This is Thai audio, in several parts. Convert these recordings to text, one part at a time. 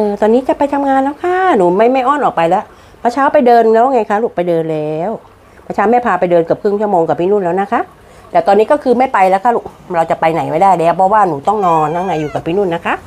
ตอนนี้จะไปทำงานแล้วค่ะหนูไม่อ้อนออกไปแล้วเมื่อเช้าไปเดินแล้วไงคะลูกไปเดินแล้วเมื่อเช้าแม่พาไปเดินเกือบครึ่งชั่วโมงกับพี่นุ่นแล้วนะคะแต่ตอนนี้ก็คือไม่ไปแล้วค่ะลูกเราจะไปไหนไม่ได้แล้วเพราะว่าหนูต้องนอนข้างในอยู่กับพี่นุ่นนะคะ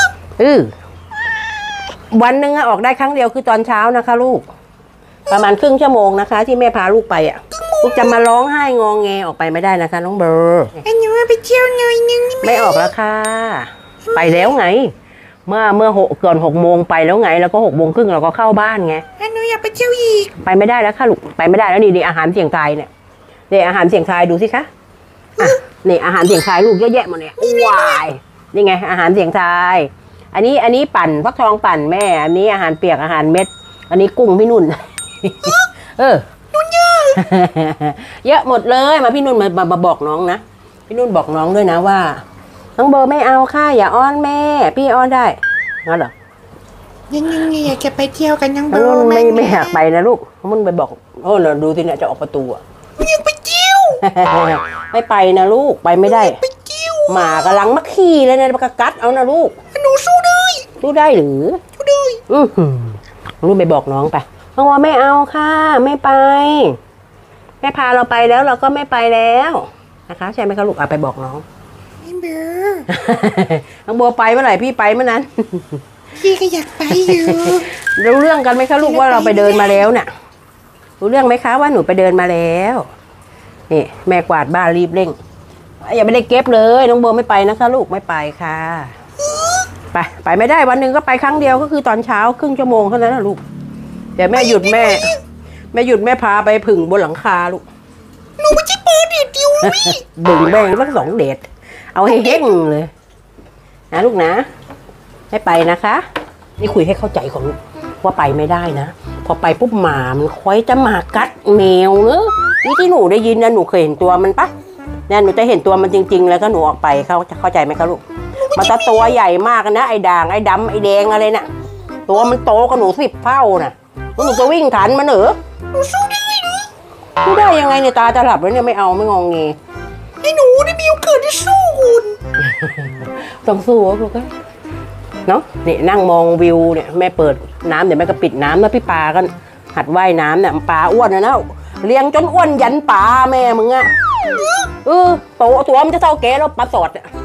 วันหนึ่งออกได้ครั้งเดียวคือตอนเช้านะคะลูกประมาณครึ่งชั่วโมงนะคะที่แม่พาลูกไปอ่ะลูกจะมาร้องไห้งองแงออกไปไม่ได้นะคะน้องเบอร์หนูไปเที่ยวหน่อยนึงไม่ออกแล้วค่ะไปแล้วไงเมื่อก่อน6 โมงไปแล้วไงแล้วก็6 โมงครึ่งเราก็เข้าบ้านไงหนูอยากไปเที่ยวอีกไปไม่ได้แล้วค่ะลูกไปไม่ได้แล้วนี่อาหารเสี่ยงทายเนี่ยอาหารเสี่ยงทายดูสิคะนี่อาหารเสี่ยงทายลูกเยอะแยะหมดเนี่ยว้ายนี่ไงอาหารเสี่ยงทายอันนี้ปั่นฟักทองปั่นแม่อันนี้อาหารเปียกอาหารเม็ดอันนี้กุ้งพี่นุ่นนุ่นเยอะเยอะหมดเลยมาพี่นุ่นมาบอกน้องนะพี่นุ่นบอกน้องด้วยนะว่าน้องเบอร์ไม่เอาค่ะอย่าอ้อนแม่พี่อ้อนได้งั้นเหรอยังอยากจะไปเที่ยวกันยังเบอร์ไม่อยากไปนะลูกมึงไปบอกโอ้เราดูสิเนี่ยจะออกประตูอ่ะยังไปเที่ยวไม่ไปนะลูกไปไม่ได้ไปเที่ยวหมากำลังมาขี่เลยเนี่ยมากัดเอานะลูกหนูสู้ได้หรือสู้ได้ลูกไปบอกน้องไปน้องว่าไม่เอาค่ะไม่ไปแม่พาเราไปแล้วเราก็ไม่ไปแล้วนะคะใช่ไหมคะลูกไปบอกน้องเบอร์น้องโบไปเมื่อไหร่พี่ไปเมื่อนั้นพี่ก็อยากไปอยู่รู้เรื่องกันไหมคะลูกว่าเราไปเดินมาแล้วเนี่ยรู้เรื่องไหมคะว่าหนูไปเดินมาแล้วนี่แม่กวาดบ้านรีบเร่งอย่าไม่ได้เก็บเลยน้องโบไม่ไปนะคะลูกไม่ไปค่ะไปไม่ได้วันหนึ่งก็ไปครั้งเดียวก็คือตอนเช้าครึ่งชั่วโมงเท่านั้นนะลูกเดี๋ยวแม่หยุดแม่พาไปผึ่งบนหลังคาลูกหนูไม่ใช่เปิดเดทเดียวบึ่งแบ่งสัก2 เดทเอาให้เฮ้งเลยนะลูกนะให้ไปนะคะนี่คุยให้เข้าใจของลูกว่าไปไม่ได้นะพอไปปุ๊บหมามันคอยจะมากัดแมวเนอะนี่ที่หนูได้ยินนะหนูเคยเห็นตัวมันปะเนี่ยหนูจะเห็นตัวมันจริงๆแล้วก็หนูออกไปเข้าใจไหมคะลูกมันจะตัวใหญ่มากนะไอ้ด่างไอ้ดำไอ้แดงอะไรน่ะตัวมันโตกว่าหนู10 เท่าน่ะหนูจะวิ่งทันมันเหรอหนูสู้ได้นะสู้ได้ยังไงเนี่ยตาจะหลับแล้วเนี่ยไม่เอาไม่งองเงให้หนูได้มีโอกาสได้สู้คุณต้องสู้ลูกเนาะนี่นั่งมองวิวเนี่ยแม่เปิดน้ำเดี๋ยวแม่ก็ปิดน้ำแล้วพี่ปลาก็หัดว่ายน้ำเนี่ยปลาอ้วนนะเลี้ยงจนอ้วนยันปลาแม่มึงอะตัวมันจะเท่าแกแล้วปลาสดอะ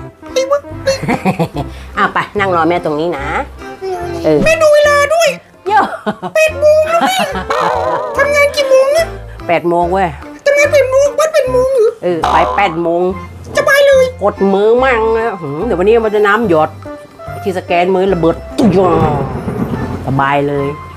ไปนั่งรอแม่ตรงนี้นะแม่ดูเวลาด้วยเยอะ 8 โมงแล้วแม่ทำงานกี่โมงเนี่ย 8 โมงเว้ยทำงาน8 โมงวัด8 โมงหรือไป8 โมงจะไปเลยกดมือมั่งนะเดี๋ยววันนี้มันจะน้ำหยดที่สแกนมือระเบิดตุ๊ยสบายเลย